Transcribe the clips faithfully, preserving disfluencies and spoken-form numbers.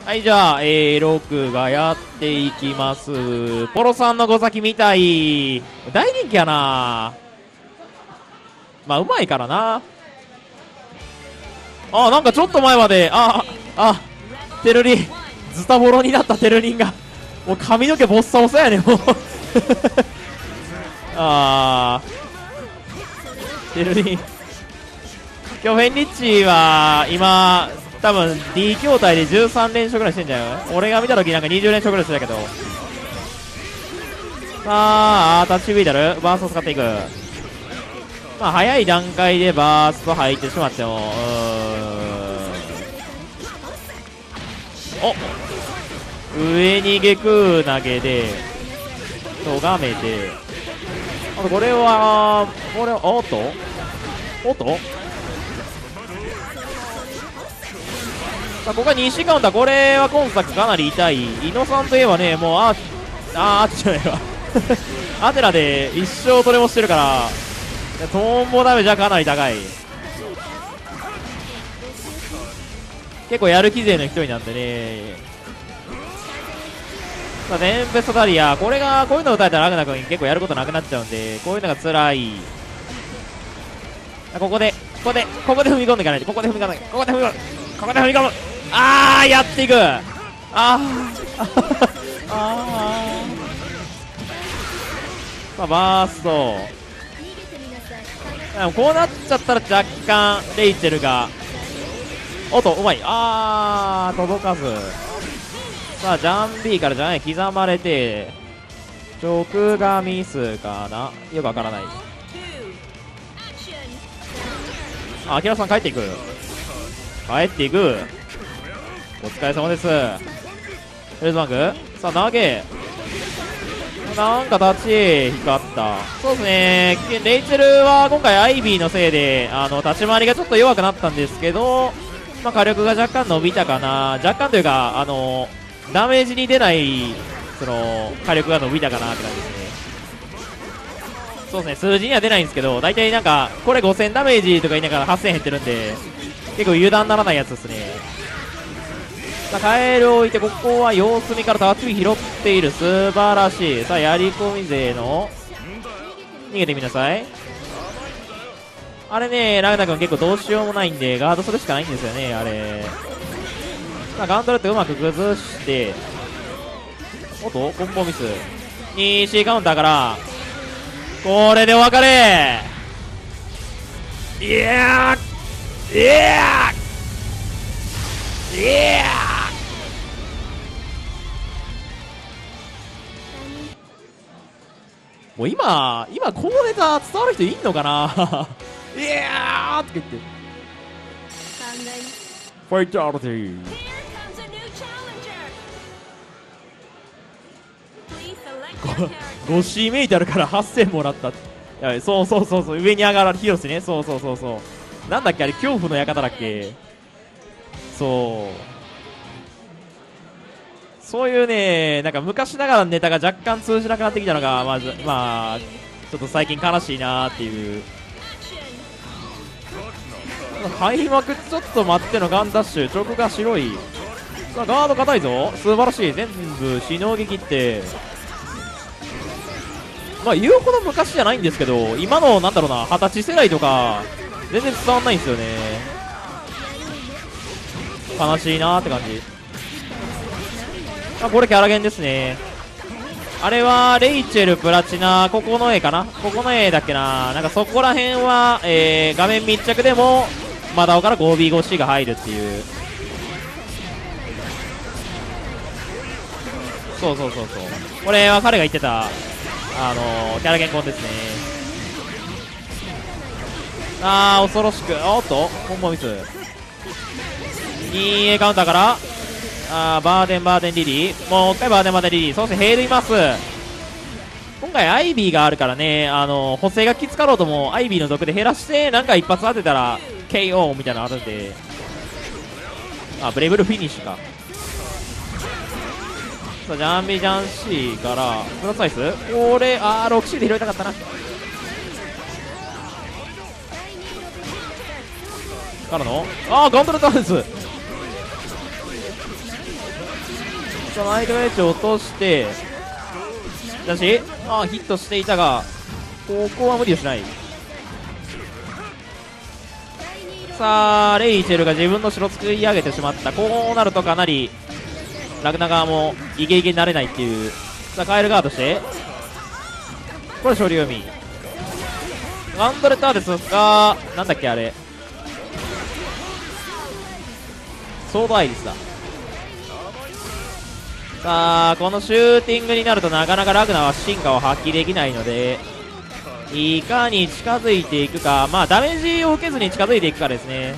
はい、じゃあ エーろく がやっていきます。ポロさんの5先みたい。大人気やな。まあうまいからな。あ、なんかちょっと前まで、ああテルリン、ズタボロになったテルリンがもう髪の毛ボッサボサやねんもうあーテルリン、今日フェンリッチは今多分 D 筐体でじゅうさん連勝ぐらいしてんじゃない？俺が見た時なんかにじゅう連勝ぐらいしてたけど。さあタッチビーダルバースト使っていく。まあ早い段階でバースト入ってしまっても、うーん、お上に下空投げでとがめて、あとこれはこれはおっとおっとさあここは西カウンター、これは今作かなり痛い。伊野さんといえばね、もうあーあーあっちじゃないわアテラで一生トレもしてるから、トンボダメージはかなり高い。結構やる気勢の一人なんでね。さあテンペストダリア、これがこういうの打たれたらラグナ君結構やることなくなっちゃうんで、こういうのが辛い。ここでここでここで踏み込んでいかないと、ここで踏み込んでここで踏み込むここで踏み込むあーやっていく。あーあーまあバースト、でもこうなっちゃったら若干レイチェルがおっとうまい。あー届かず。さあジャン B からジャン A 刻まれて直がミスかな、よくわからない。あ、アキラさん帰っていく帰っていくお疲れ様です。フレーズバンク、さあ投げ、なんか立ち光った。そうですね、レイチェルは今回アイビーのせいであの立ち回りがちょっと弱くなったんですけど、まあ、火力が若干伸びたかな、若干というかあのダメージに出ないその火力が伸びたかなって感じですね。そうですね、数字には出ないんですけど、大体なんかこれごせんダメージとか言いながらはっせん減ってるんで、結構油断ならないやつですね。さあカエルを置いて、ここは様子見からタッチビ拾っている、素晴らしい。さあやり込み勢の逃げてみなさい。あれね、ラグナ君結構どうしようもないんでガードするしかないんですよね、あれ。さあガントレットうまく崩して、おっとコンボミス、 にシー カウンターからこれでお別れ。いやーいやーいやーもう今今このネタ伝わる人いんのかないやーって言ってファイタリティご シー メイトあるからはっせんもらった。やばい、そうそうそうそう、上に上がられるヒロシね、そうそうそうそう、なんだっけあれ、恐怖の館だっけ。そうそういうね、なんか昔ながらのネタが若干通じなくなってきたのがまず、まあちょっと最近悲しいなーっていう。開幕ちょっと待ってのガンダッシュ、直が白い。さあガード硬いぞ、素晴らしい、全部しのぎ切って、まあ言うほど昔じゃないんですけど、今のなんだろうな、はたち世代とか全然伝わんないんですよね。悲しいなーって感じ。あ、これキャラゲンですね。あれはレイチェルプラチナここの絵かな、ここの絵だっけな、なんかそこら辺は、えー、画面密着でもマダオから ごビーごシー が入るっていう。そうそうそうそう、これは彼が言ってたあのー、キャラゲンコンですね。あー恐ろしく、おっとコンボミス、 にエー カウンターからあーバーデンバーデンリリー、もう一回バーデンバーデンリリー、そしてヘイルいます。今回アイビーがあるからね、あのー、補正がきつかろうともアイビーの属で減らしてなんか一発当てたら ケーオー みたいなのあるんで、あブレイブルフィニッシュか。さあジャンビジャン C からプラスアイス、これあー ろくシー で拾いたかったな。からのあーガントレットアンス、 さあナイトエッジを落としてだし、ああヒットしていたがここは無理をしない。さあレイチェルが自分の城作り上げてしまった。こうなるとかなりラグナ側もイケイケになれないっていう。さあカエルガードしてこれ勝利読みガンドレターですがなんだっけあれソードアイリスだ。さあこのシューティングになるとなかなかラグナは進化を発揮できないのでいかに近づいていくか。まあダメージを受けずに近づいていくかですね。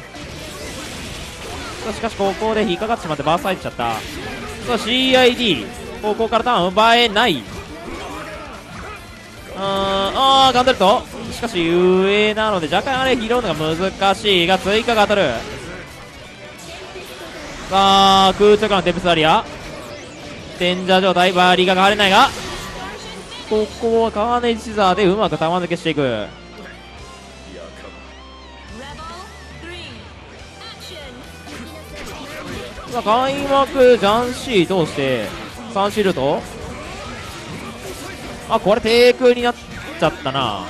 しかしここで引っかかってしまってバースト入っちゃった。さあ シーアイディー ここからターン奪えない。うーんあーガンドレットしかし上なので若干あれ拾うのが難しいが追加が当たる。さあ空中からのデプスアリアデンジャー状態バーリーが変われないがここはカーネージシザーでうまく玉抜けしていく。さあ開幕ジャンシー通してさんシールドあこれ低空になっちゃったな。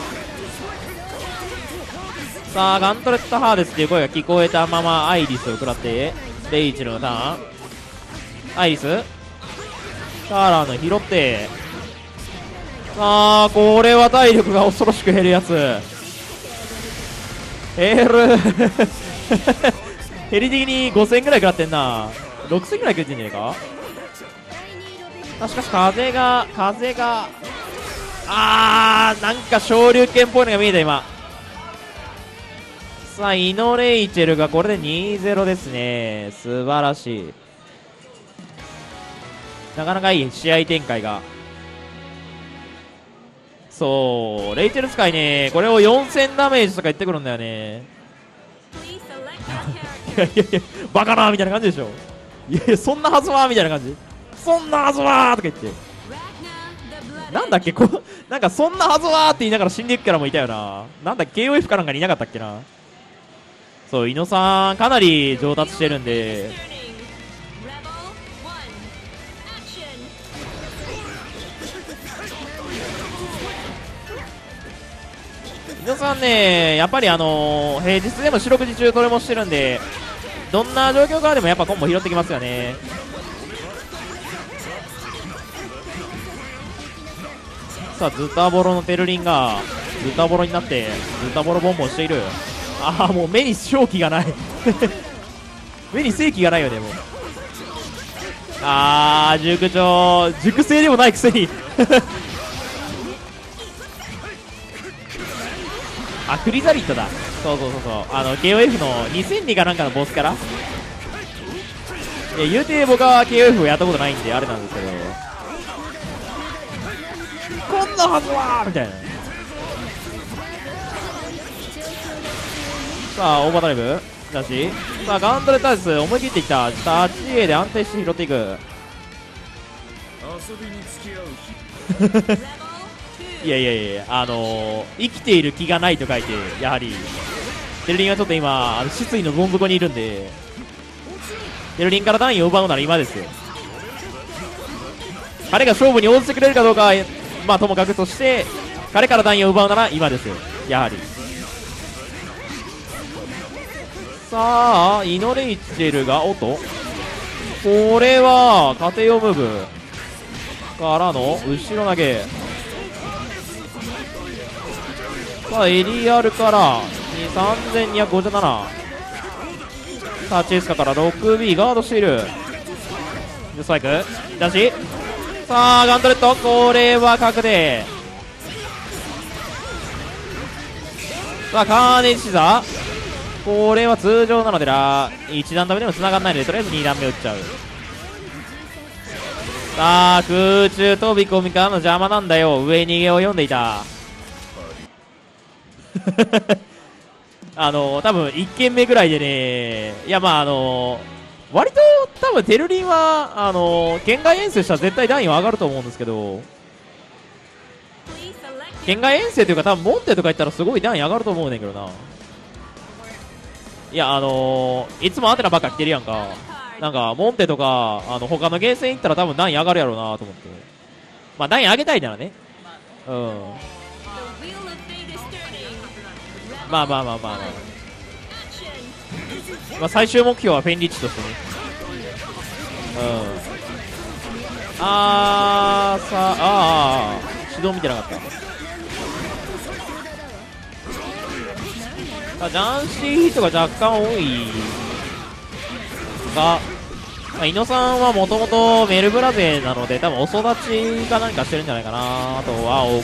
さあガントレットハーデスっていう声が聞こえたままアイリスを食らってレイチェルのターンアイリスカーラーの拾ってさあこれは体力が恐ろしく減るやつ減る減り的にごせんぐらい食らってんな。ろくせんぐらい食ってんじゃねえか。あしかし風が風があーなんか昇竜拳っぽいのが見えた今。さあイノレイチェルがこれで にたいゼロ ですね。素晴らしい。なかなかいい試合展開が。そうレイチェル使いねこれをよんせんダメージとか言ってくるんだよね。いやいやいやバカなーみたいな感じでしょ。いやいやそんなはずはみたいな感じそんなはずはーとか言ってなんだっけこうなんかそんなはずはーって言いながら死んでいくキャラもいたよな。なんだ ケーオーエフ かなんかにいなかったっけな。そう猪野さんかなり上達してるんで猪野さんねやっぱりあのー、平日でも四六時中どれもしてるんでどんな状況からでもやっぱコンボ拾ってきますよね。さあズタボロのテルリンがズタボロになってズタボロボンボンしている。ああもう目に正気がない目に正気がないよねもう。ああ塾長塾生でもないくせにあクリザリットだ。そうそうそうそうあの ケーオーエフ のにせんにかなんかのボスからいや言うて僕は ケーオーエフ をやったことないんであれなんですけどこんなはずはみたいな。さあオーバードライブだしさあガンドレタース思い切ってきた。立ち絵で安定して拾っていくいやいやいやあのー、生きている気がないと書いてやはりテルリンはちょっと今あの失意のどん底にいるんでテルリンから単位を奪うなら今ですよ。彼が勝負に応じてくれるかどうかはまあともかくとして彼から単位を奪うなら今ですよやはり。さあイノレイチェルがおっとこれは家庭用ムーブからの後ろ投げ。さあエリアルからさんぜんにひゃくごじゅうななさあチェイスカから ろくビー ガードしている。でスパイクだしさあガントレットこれは確定。さあカーネージシザーこれは通常なのでらいち段ダメでも繋がんないのでとりあえずに段目打っちゃう。さあ空中飛び込みからの邪魔なんだよ。上逃げを読んでいたあの多分いっ軒目ぐらいでねいやまああの割と多分テルリンはあの県外遠征したら絶対段位は上がると思うんですけど県外遠征というか多分モンテとか行ったらすごい段位上がると思うねんけどな。いやあのー、いつもアテナばっか来てるやんか。 なんかモンテとかあの他のゲーセン行ったら多分段位上がるやろうなと思って、まあ段位上げたいならね。うん、まあまあまあまあまあ、まあ、最終目標はフェンリッチとしてね。うんあーさああー指導見てなかった。ジャンシーヒットが若干多いが、まあ、猪野さんはもともとメルブラ勢なので多分お育ちか何かしてるんじゃないかなとは思う。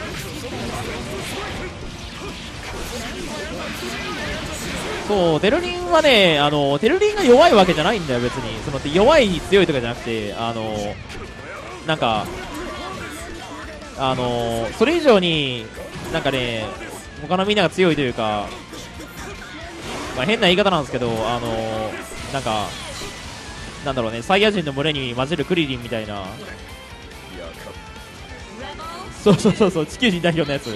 そうテルリンはね、あのテルリンが弱いわけじゃないんだよ別に。その弱い強いとかじゃなくて、あのなんかあのそれ以上になんかね他のみんなが強いというか、まあ、変な言い方なんですけど、あのー、なんかなんだろうね、サイヤ人の群れに混じるクリリンみたいな、そうそうそうそう、地球人代表のやつ。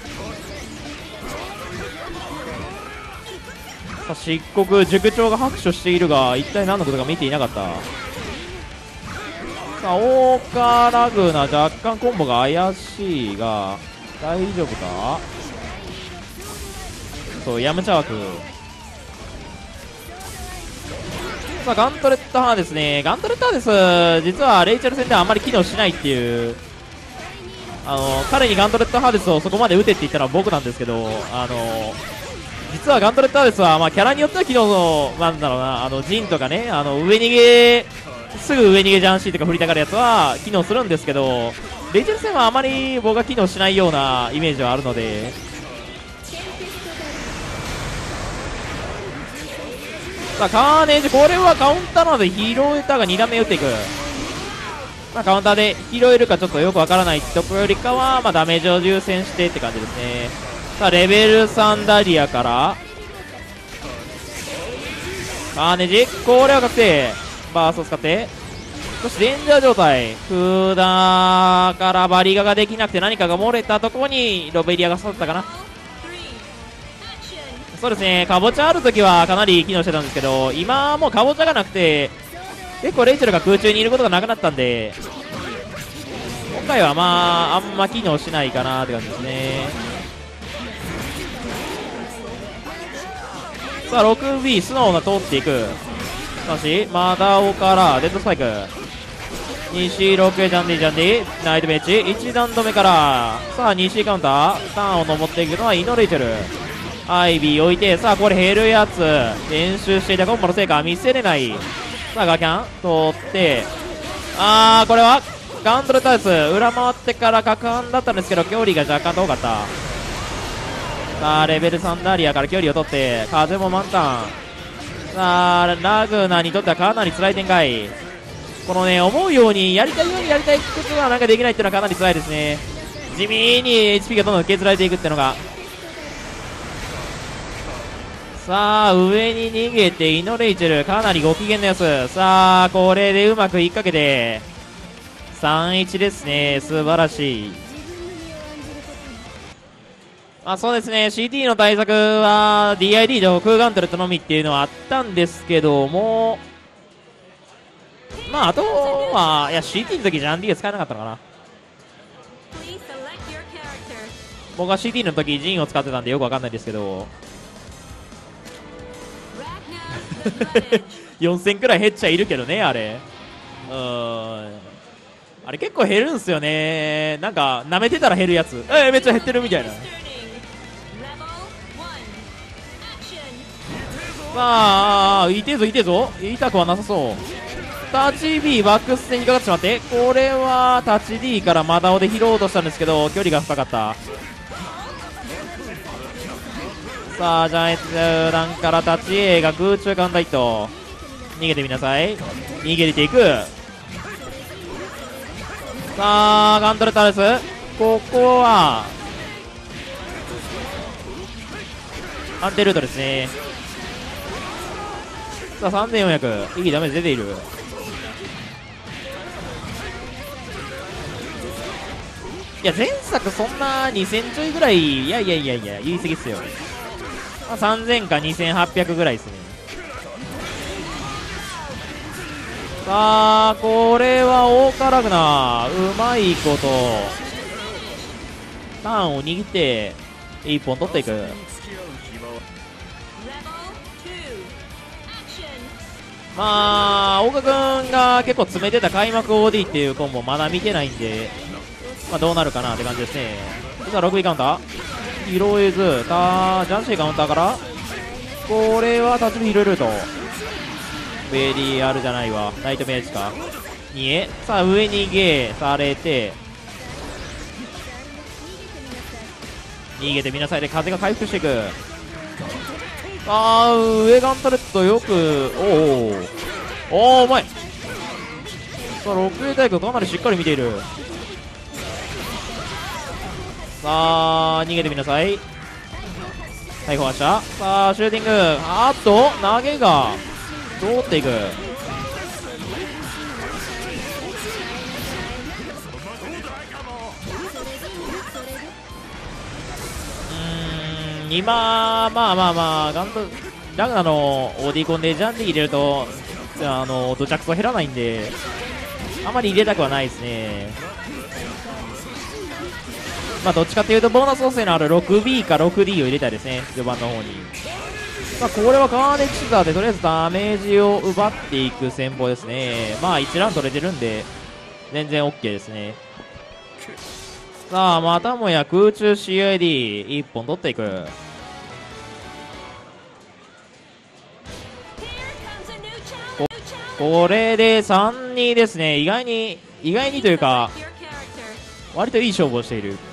さあ漆黒塾長が拍手しているが一体何のことか見ていなかった。さあオーカーラグナ若干コンボが怪しいが大丈夫か。そうヤムチャ枠。さあガントレットハーですね。ガントレットハーです実はレイチェル戦ではあんまり機能しないっていう、あの彼にガントレットハーデスをそこまで打てって言ったら僕なんですけど、あの実はガントレットハーデスは、まあ、キャラによっては機能のなんだろうな、あのジンとかね、あの上逃げすぐ上逃げジャンシーとか振りたがるやつは機能するんですけど、レイチェル戦はあまり僕は機能しないようなイメージはあるので、さあカーネージ、これはカウンターなので拾えたがに段目打っていく。まあ、カウンターで拾えるかちょっとよくわからないところよりかは、まあ、ダメージを優先してって感じですね。さあレベルさんダリアからカーネージ、これは確定バースを使って、そしてデンジャー状態、クダからバリガができなくて何かが漏れたところにロベリアが刺さったかな。そうですね、カボチャあるときはかなり機能してたんですけど、今はもうカボチャがなくて結構レイチェルが空中にいることがなくなったんで、今回はまああんま機能しないかなって感じですね。さあ ろくビー 素直な通っていく。しかしマダオからデッドスパイク、西ろくジャンディジャンディナイトベッジいち段止めから、さあ西カウンターターンを登っていくのはイノレイチェル。アイビー置いて、さあこれ減るやつ練習していたコンボの成果見せれない。さあガキャン通って、あーこれはガントレタイス裏回ってから角反だったんですけど距離が若干遠かった。さあレベルさんダリアから距離を取って風も満タン。さあラグナにとってはかなり辛い展開。このね思うようにやりたいようにやりたいことはなんかできないっていうのはかなり辛いですね。地味に エイチピー がどんどん削られていくっていうのが。さあ上に逃げてイノレイチェルかなりご機嫌なやつ。さあこれでうまくいっかけて さんいち ですね。素晴らしい。まあそうですね、 シーティー の対策は ディーアイディー と空ガントレットのみっていうのはあったんですけども、まああとはいや シーティー の時ジャンディが使えなかったのかな。僕は シーティー の時ジンを使ってたんでよくわかんないですけどよんせんくらい減っちゃいるけどね、あれうーんあれ結構減るんすよね。なんか舐めてたら減るやつ、えー、めっちゃ減ってるみたいな。さあいてえぞいてえぞ、痛くはなさそう。タッチ B バックス戦にかかってしまって、これはタッチ D からマダオで拾おうとしたんですけど距離が深かった。さあジャイアンツ団からタッチ A が空中間ダイット逃げてみなさい。逃げていく。さあガントレットです。ここは安定ルートですね。さあさんぜんよんひゃくいいダメージ出ている。いや前作そんなにせんちょいぐらい、いやいやいやいや言い過ぎっすよ。まあ、さんぜんかにせんはっぴゃくぐらいですね。 さあこれは大カラグナうまいことターンを握っていっぽん取っていく。まあ岡君が結構詰めてた開幕 オーディー っていうコンボまだ見てないんで、まあ、どうなるかなって感じですね。さあ ろくビー カウンター拾えず、たジャンシーカウンターからこれは立ち見拾えるとベリーあるじゃないわ、ナイトメアチかにえ。さあ上逃げされて逃げてみなさいで風が回復していく。あー上ガンタレットよくおおおおうまい。さあろくエータイプかなりしっかり見ている。さあ逃げてみなさい。逮捕発射。さあシューティングあーっと投げが通っていく。うーん今まあまあまあガントラグナの オーディー コンでジャンディ入れるとあの土着層減らないんであまり入れたくはないですね。まあどっちかっていうとボーナス補正のある ろくビー か ろくディー を入れたいですね序盤の方に。まあこれはカーネキシザーでとりあえずダメージを奪っていく戦法ですね。まあいちラン取れてるんで全然 OK ですね。さあまたもや空中 シーアイディーいっ 本取っていく。これで さんたいに ですね。意外に意外にというか割といい勝負をしている。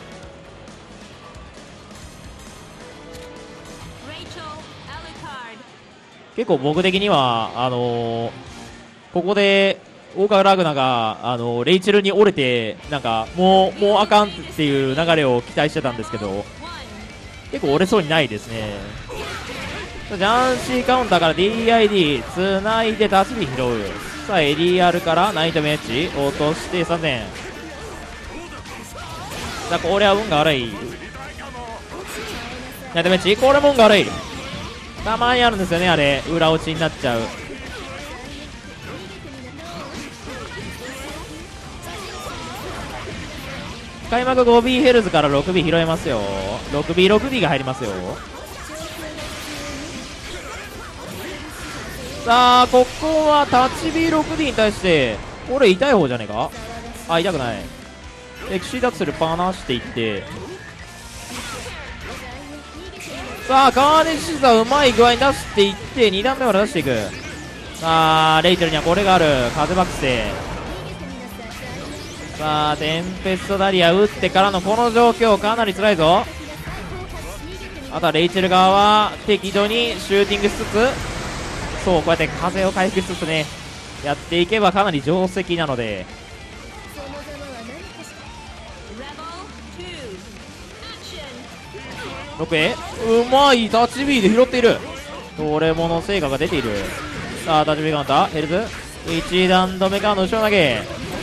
結構僕的にはあのー、ここでオーカーラグナが、あのー、レイチェルに折れてなんかもうもうあかんっていう流れを期待してたんですけど結構折れそうにないですね。ジャンシーカウンターから ディーアイディー つないで立ち火拾う。さあエディーアール からナイトメッチ落としてさんぜん。さあこれは運が悪い。ナイトメッチこれも運が悪い。たまにあるんですよねあれ裏落ちになっちゃう。開幕 ごビー ヘルズから ろくビー 拾えますよ。 ろくビーろくディー が入りますよ。さあここは立ち火 ろくディー に対してこれ痛い方じゃねえか。あ痛くない。エクシーダッツルパナしていってさあカーネシザーうまい具合に出していってに段目まで出していく。さあレイチェルにはこれがある。風爆星。さあテンペストダリア打ってからのこの状況かなり辛いぞ。あとはレイチェル側は適度にシューティングしつつそうこうやって風を回復しつつねやっていけばかなり定石なので。ろくエー うまい立ち B で拾っている。これもの成果が出ている。さあ立ち B カウンターヘルズいち段止めからの後ろ投げ。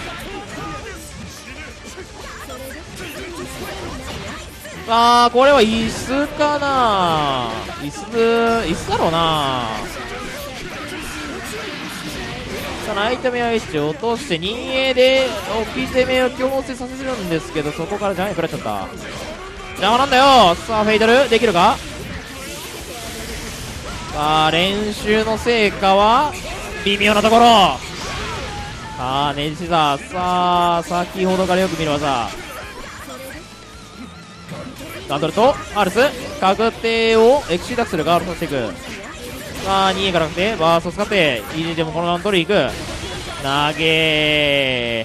さあこれは椅子かな。椅子椅子だろうな。さあナイトメアいち落として にエー で置き攻めを強制させるんですけどそこからジャイアン食らっちゃった。邪魔なんだよ。さあフェイドルできるか。さあ練習の成果は微妙なところ。さあネジシザーさあ先ほどからよく見る技ガンドルとアルス確定をエクシーダックスでガードさせていく。さあにエーから確定バースト使ってイージーでもこのラウンド取りいく。投げ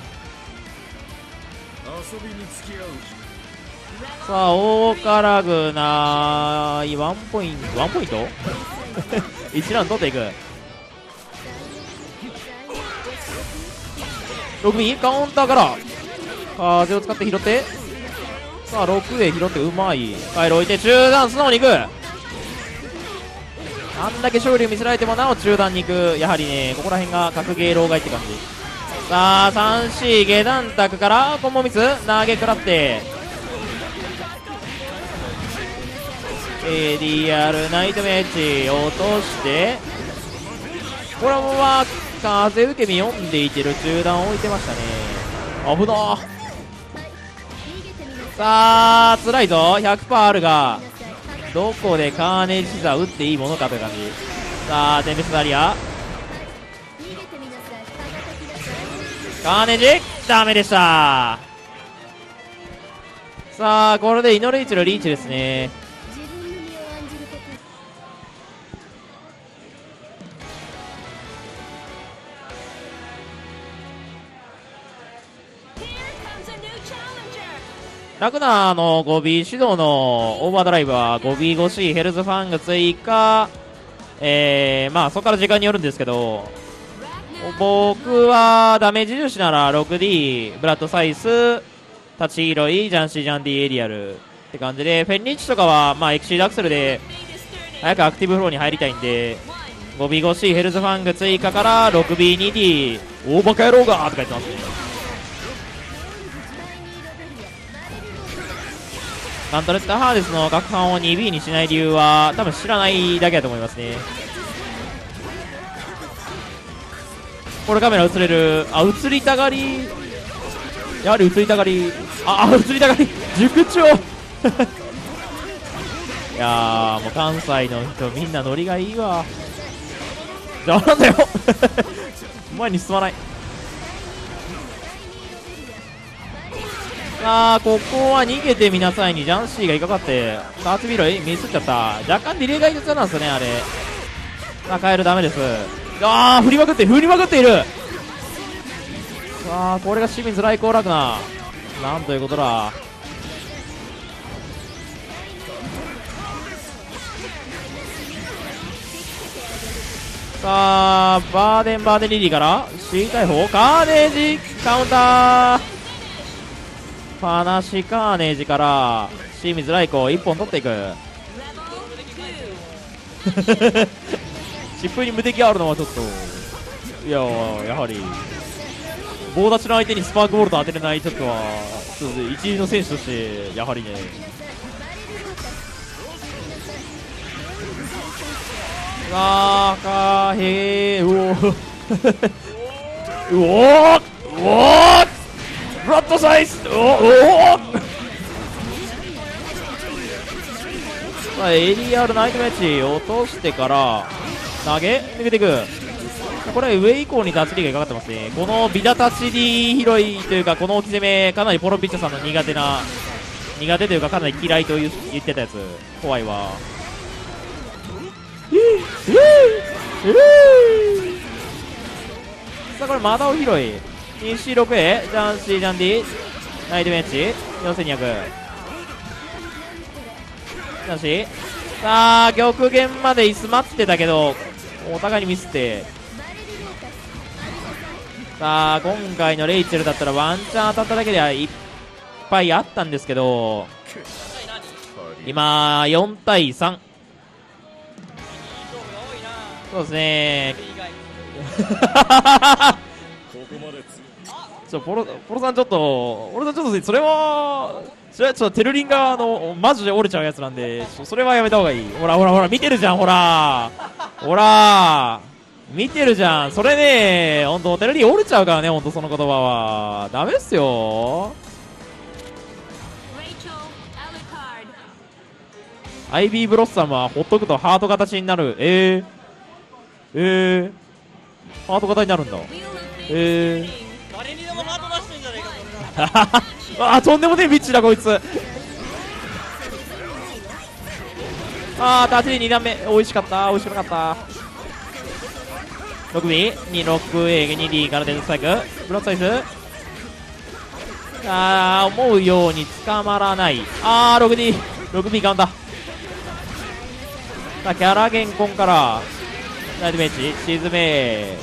さあオーカラグナワンポイントワンポイントいちラウンド取っていく。ろくビー カウンターから風を使って拾ってさあろくエー拾ってうまい回路置いて中段素直にいく。あんだけ勝利を見せられてもなお中段に行く。やはりねここら辺が格ゲー老害って感じ。さあ さんシー 下段卓からコンボミス投げ食らってエーディーアール ナイトメッチ落としてこれは風受け身読んでいてる中段を置いてましたね。危なー。さあ辛いぞ。 ひゃくパーセント あるがどこでカーネージシザー打っていいものかという感じ。さあテンペストアリアカーネージダメでした。さあこれでイノレイチのリーチですね。ラクナーの ごビー 指導のオーバードライブは ごビーごシー ヘルズファング追加、えー、まあそこから時間によるんですけど、僕はダメージ重視なら ろくディー ブラッドサイス立ち拾いジャンシージャンディエリアルって感じで、フェンリッチとかはまあエクシードアクセルで早くアクティブフローに入りたいんで ごビーごシー ヘルズファング追加から ろくビーにディー 大バカ野郎がーとか言ってますね。ガントレットハーデスの各班を にビー にしない理由は多分知らないだけだと思いますね。これカメラ映れる。あ、映りたがり、やはり映りたがり、ああ映りたがり塾長いやーもう関西の人みんなノリがいいわ。じゃあなんだよ前に進まない。さあここは逃げてみなさいにジャンシーが引っかかってカーツビロイミスっちゃった。若干ディレイが必要なんですよねあれ。さあカエルダメです。ああ振りまくって振りまくっている。さあこれが清水来光ラグナーなんということだ。さあバーデンバーデンリリーから C 逮捕カーネージカウンターパナシカーネージから清水来光いっぽん取っていく疾風に無敵あるのはちょっといややはり棒立ちの相手にスパークボルト当てれないちょっとはちょっと一流の選手としてやはりね。あーかーへーうおーうおーうおーブラッドサイズおおさあエリアルナイトマッチ落としてから投げ抜けていく。これ上以降に立ちリがかかってますね。このビダ立ちリ拾いというかこの置き攻めかなりポロピッチャさんの苦手な苦手というかかなり嫌いと言ってたやつ怖いわ。さあこれマダオ拾い にシーろくエー ジャンシージャンディナイトベンチよんせんにひゃくジャンシーさあ極限まで椅子待ってたけどお互いにミスって。さあ今回のレイチェルだったらワンチャン当たっただけではいっぱいあったんですけど今よんたいさん。そうですねちょポロポロさんちょっと俺とちょっとそれはそれはちょっとテルリンがあのマジで折れちゃうやつなんでそれはやめた方がいい。ほらほらほら見てるじゃんほらほら見てるじゃんそれねほんとテルリン折れちゃうからねほんとその言葉はダメっすよ。アイビーブロッサムはほっとくとハート形になる。えーえーハート型になるんだ。えー誰にでもハート出してんじゃねえかそれあーとんでもねえビッチだこいつあー立ちに段目美味しかった美味しくなかった。ろくビー にろくエー にディー からデッドスパイクブロッドサイズあー思うように捕まらない。あー ろくディー ろくビー カウンター。さあキャラゲンコンからナイトベンチ沈め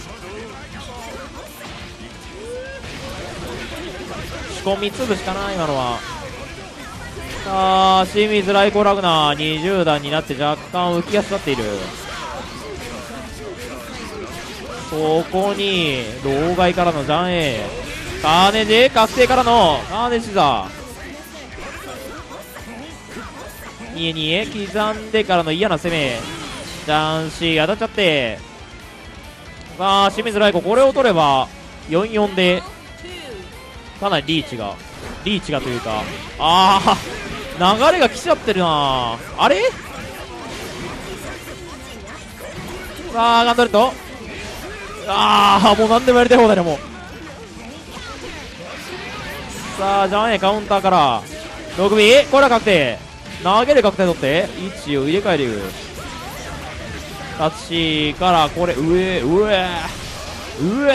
仕込み潰しかな今のは。さあ清水来光ラグナーにじゅう段になって若干浮きやすくなっている。そこに老害からのジャン A カーネジ確定からのカーネジザーにえにえ刻んでからの嫌な攻めジャンシー当たっちゃってさあ清水来子これを取ればよんよんでかなりリーチがリーチがというか、ああ流れが来ちゃってるな。あれさあガンドレット、ああもう何でもやりたい放題だもう。さあジャンエカウンターから ろくビー これは確定、投げる確定取って位置を入れ替えていく。タッチからこれ上上上上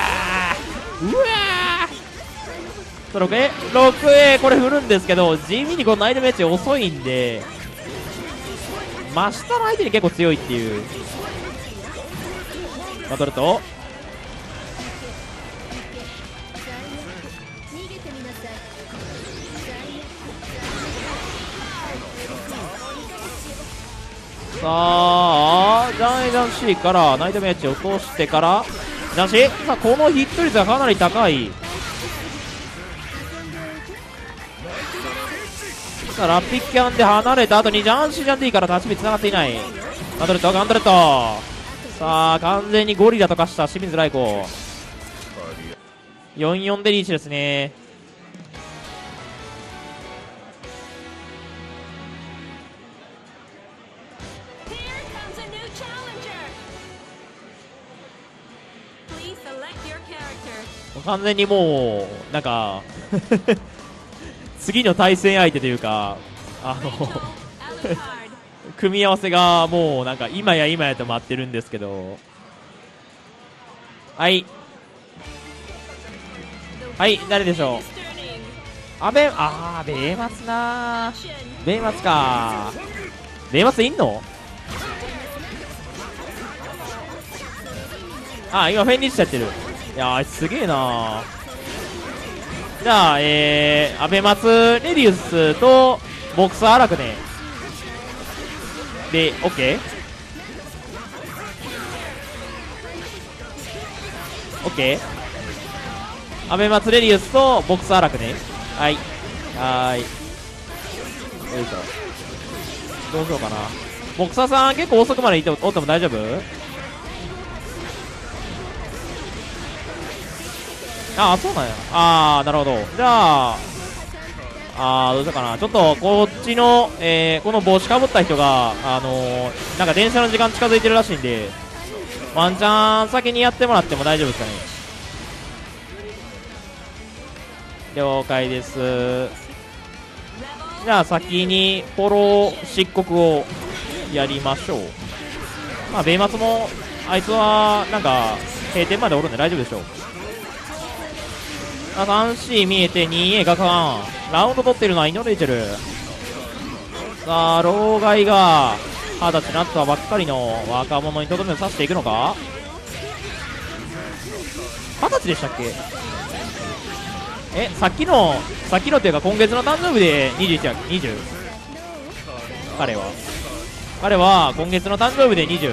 ろくエー ろくエー これ振るんですけど、地味にこのナイトメッチ遅いんで真下の相手に結構強いっていう。バトルとさあジャンエジャン C からナイトメッチを落としてからジャン C、 さあこのヒット率はかなり高い。さあラピキャンで離れた後にジャン C ジャン D から立ち火つながっていない。ガンドレットガンドレット、さあ完全にゴリラと化した清水来子、よんよんでリーチですね。完全にもうなんか次の対戦相手というかあの組み合わせがもうなんか今や今やと待ってるんですけど、はいはい誰でしょう。あべあーベイマツなー、ベイマツかー、ベイマツいんの。あ今フェンリッシュやってる。いやーすげえなー。じゃあえー、アベマツレディウスとボクサーアラクネで OK？ OK？ アベマツレディウスとボクサーアラクネ、はいはーいよいしょ。どうしようかな。ボクサーさん結構遅くまでいておっても大丈夫？ああそうなんや。ああなるほど。じゃああーどうしようかな。ちょっとこっちの、えー、この帽子かぶった人があのー、なんか電車の時間近づいてるらしいんでワンチャン先にやってもらっても大丈夫ですかね。了解です。じゃあ先にフォロー漆黒をやりましょう。まあベイマツもあいつはなんか閉店までおるんで大丈夫でしょう。さんシー 見えて にエー ガカンラウンド取ってるのはイノレイチェル。さあ老害が二十歳になったばっかりの若者にとどめを刺していくのか。二十歳でしたっけ。えさっきのさっきのっていうか今月の誕生日でにじゅういちやっけ。にじゅう彼は彼は今月の誕生日でにじゅう。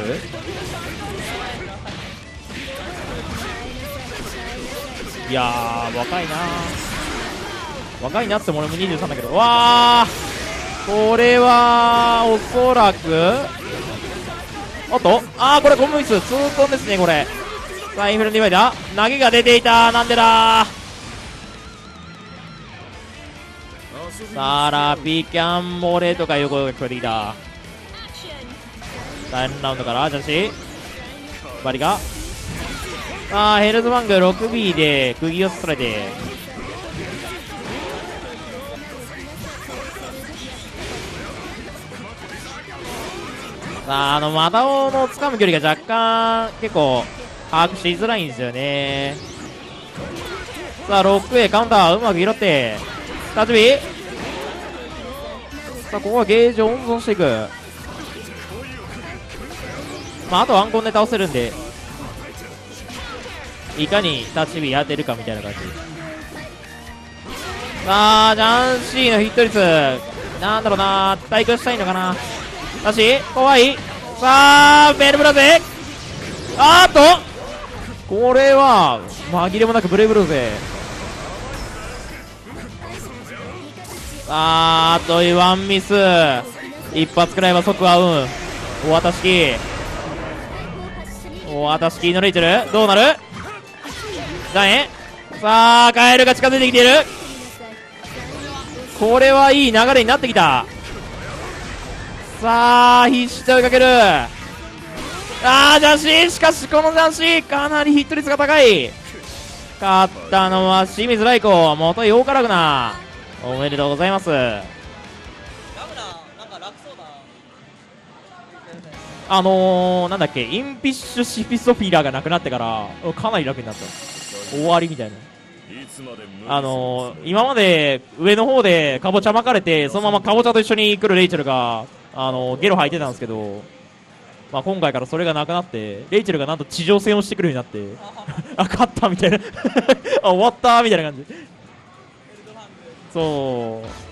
いやー若いなー若いなっても俺もにじゅうさんだけど、わーこれはおそらくおっとあーこれコンボミスツートンですね。これさあインフェルノディバイダー投げが出ていた。なんでだー。さあラピキャンモレとかいう声が聞こえてきた。だいにラウンドからジャンシーバリがあーヘルズバング ろくビー で釘を刺されてさああのマダオの掴む距離が若干結構把握しづらいんですよね。さあ ろくエー カウンターうまく拾ってタッチビー。さあここはゲージを温存していく。まああとワンコンで倒せるんでいかにタッチビー当てるかみたいな感じ。さあジャンシーのヒット率なんだろうな対空したいのかな。だし怖い。さあベルブラゼあーっとこれは紛れもなくブレイブローゼ。あーっとワンミス一発くらいは即合うんお渡しきお渡しキーのレイチェルどうなる。だね。さあカエルが近づいてきている。これはいい流れになってきた。さあ必死で追いかける。ああジャンシー、しかしこのジャンシーかなりヒット率が高い。勝ったのは清水ライコ元ヨーカラグナ、おめでとうございます。あのー、なんだっけ、インピッシュシフィソフィラーがなくなってからかなり楽になった。終わりみたいな。あのー、今まで上の方でかぼちゃ巻かれてそのままかぼちゃと一緒に来るレイチェルが、あのー、ゲロ吐いてたんですけど、まあ、今回からそれがなくなってレイチェルがなんと地上戦をしてくるようになってあ勝ったみたいなあ終わったみたいな感じ。そう